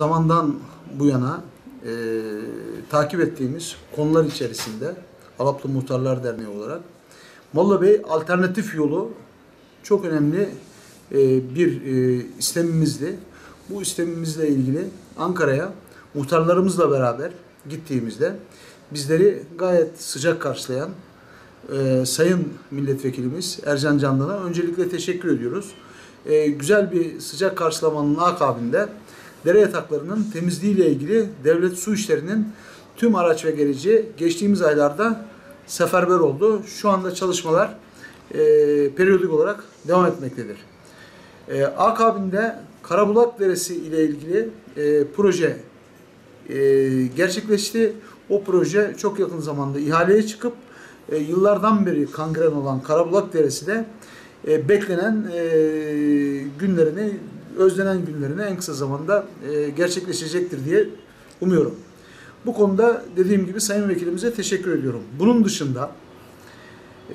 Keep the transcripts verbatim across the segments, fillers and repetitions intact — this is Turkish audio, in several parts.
Zamandan bu yana e, takip ettiğimiz konular içerisinde Alaplı Muhtarlar Derneği olarak Molla Bey alternatif yolu çok önemli e, bir e, istemimizdi. Bu istemimizle ilgili Ankara'ya muhtarlarımızla beraber gittiğimizde bizleri gayet sıcak karşılayan e, Sayın Milletvekilimiz Ercan Candan'a öncelikle teşekkür ediyoruz. E, güzel bir sıcak karşılamanın akabinde dere yataklarının temizliğiyle ilgili devlet su işlerinin tüm araç ve gereci geçtiğimiz aylarda seferber oldu. Şu anda çalışmalar e, periyodik olarak devam etmektedir. E, akabinde Karabulak Deresi ile ilgili e, proje e, gerçekleşti. O proje çok yakın zamanda ihaleye çıkıp e, yıllardan beri kangren olan Karabulak Deresi de e, beklenen e, günlerini özlenen günlerine en kısa zamanda e, gerçekleşecektir diye umuyorum. Bu konuda dediğim gibi Sayın Vekilimize teşekkür ediyorum. Bunun dışında e,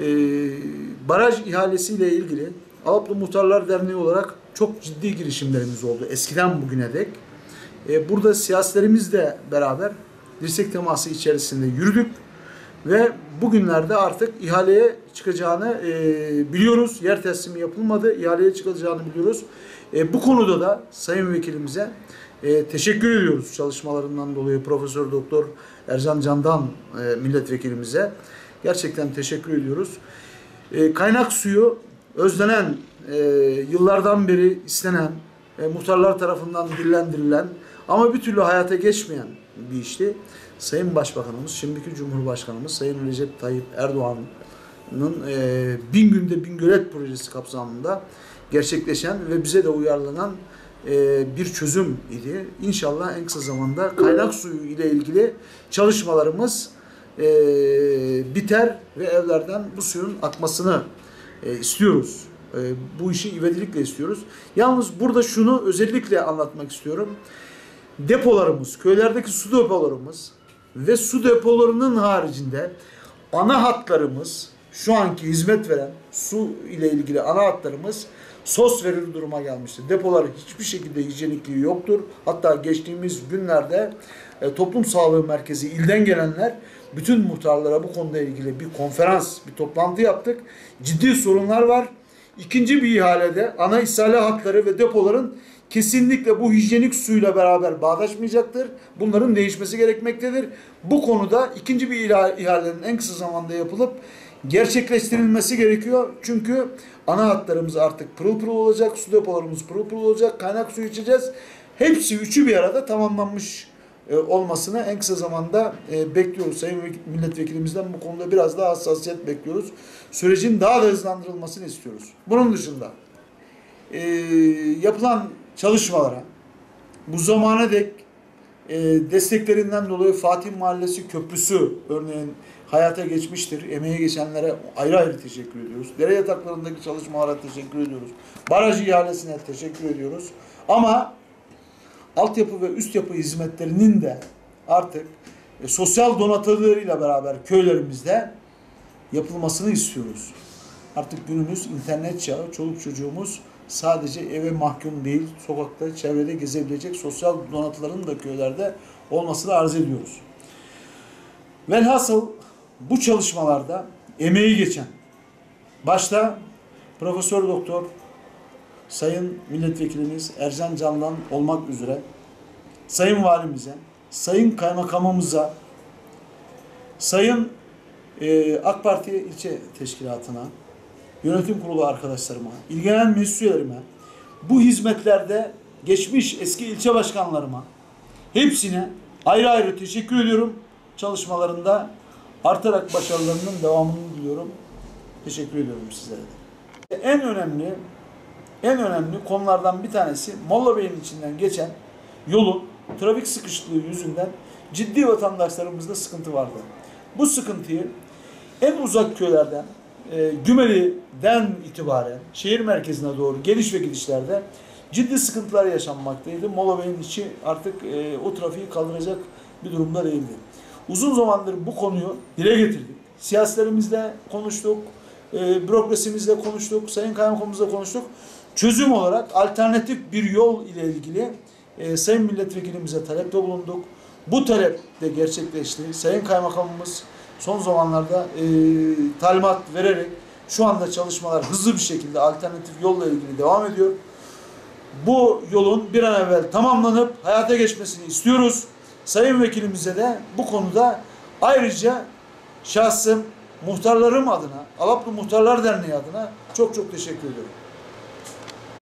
baraj ihalesiyle ilgili Alaplı Muhtarlar Derneği olarak çok ciddi girişimlerimiz oldu eskiden bugüne dek. E, burada siyasilerimizle beraber dirsek teması içerisinde yürüdük ve bugünlerde artık ihaleye çıkacağını e, biliyoruz. Yer teslimi yapılmadı, ihaleye çıkacağını biliyoruz. E, bu konuda da Sayın Vekilimize e, teşekkür ediyoruz çalışmalarından dolayı Profesör Doktor Ercan Candan e, milletvekilimize. Gerçekten teşekkür ediyoruz. E, kaynak suyu özlenen, e, yıllardan beri istenen, e, muhtarlar tarafından dillendirilen ama bir türlü hayata geçmeyen bir işti. Sayın Başbakanımız, şimdiki Cumhurbaşkanımız Sayın Recep Tayyip Erdoğan'ın e, bin günde bin gölet projesi kapsamında gerçekleşen ve bize de uyarlanan e, bir çözüm idi. İnşallah en kısa zamanda kaynak suyu ile ilgili çalışmalarımız e, biter ve evlerden bu suyun akmasını e, istiyoruz. E, bu işi ivedilikle istiyoruz. Yalnız burada şunu özellikle anlatmak istiyorum. Depolarımız, köylerdeki su depolarımız ve su depolarının haricinde ana hatlarımız, şu anki hizmet veren su ile ilgili ana hatlarımız sos verir duruma gelmiştir. Depolar hiçbir şekilde hijyenikliği yoktur. Hatta geçtiğimiz günlerde e, Toplum Sağlığı Merkezi ilden gelenler bütün muhtarlara bu konuda ilgili bir konferans, bir toplantı yaptık. Ciddi sorunlar var. İkinci bir ihalede ana ishale hatları ve depoların kesinlikle bu hijyenik suyla beraber bağdaşmayacaktır. Bunların değişmesi gerekmektedir. Bu konuda ikinci bir ihalenin en kısa zamanda yapılıp gerçekleştirilmesi gerekiyor. Çünkü ana hatlarımız artık pırıl pırıl olacak, su depolarımız pırıl pırıl olacak, kaynak suyu içeceğiz. Hepsi üçü bir arada tamamlanmış e, olmasını en kısa zamanda e, bekliyoruz. Sayın Milletvekilimizden bu konuda biraz daha hassasiyet bekliyoruz. Sürecin daha da hızlandırılmasını istiyoruz. Bunun dışında e, yapılan çalışmalara bu zamana dek e, desteklerinden dolayı Fatih Mahallesi Köprüsü örneğin hayata geçmiştir. Emeğe geçenlere ayrı ayrı teşekkür ediyoruz. Dere yataklarındaki çalışmalara teşekkür ediyoruz. Baraj ihalesine teşekkür ediyoruz. Ama altyapı ve üst yapı hizmetlerinin de artık e, sosyal donatılarıyla beraber köylerimizde yapılmasını istiyoruz. Artık günümüz internet çağı, çoluk çocuğumuz sadece eve mahkum değil, sokakta, çevrede gezebilecek sosyal donatıların da köylerde olmasını arz ediyoruz. Velhasıl bu çalışmalarda emeği geçen, başta Profesör Doktor Sayın Milletvekilimiz Ercan Candan olmak üzere, Sayın Valimize, Sayın Kaymakamımıza, Sayın e, AK Parti ilçe teşkilatına, yönetim kurulu arkadaşlarıma, ilgilenen meclis üyelerime, bu hizmetlerde geçmiş eski ilçe başkanlarıma, hepsine ayrı ayrı teşekkür ediyorum. Çalışmalarında artarak başarılarının devamını diliyorum. Teşekkür ediyorum sizlere de. En önemli, en önemli konulardan bir tanesi Molla Bey'in içinden geçen yolun trafik sıkışıklığı yüzünden ciddi vatandaşlarımızda sıkıntı vardı. Bu sıkıntıyı en uzak köylerden e, Gümeli'den itibaren şehir merkezine doğru geliş ve gidişlerde ciddi sıkıntılar yaşanmaktaydı. Molla Bey'in içi artık e, o trafiği kaldıracak bir durumda değildi. Uzun zamandır bu konuyu dile getirdik. Siyasilerimizle konuştuk, e, bürokrasimizle konuştuk, Sayın Kaymakamımızla konuştuk. Çözüm olarak alternatif bir yol ile ilgili e, Sayın Milletvekilimize talepte bulunduk. Bu talep de gerçekleşti. Sayın Kaymakamımız son zamanlarda e, talimat vererek şu anda çalışmalar hızlı bir şekilde alternatif yolla ilgili devam ediyor. Bu yolun bir an evvel tamamlanıp hayata geçmesini istiyoruz. Sayın Vekilimize de bu konuda ayrıca şahsım, muhtarlarım adına, Alaplı Muhtarlar Derneği adına çok çok teşekkür ediyorum.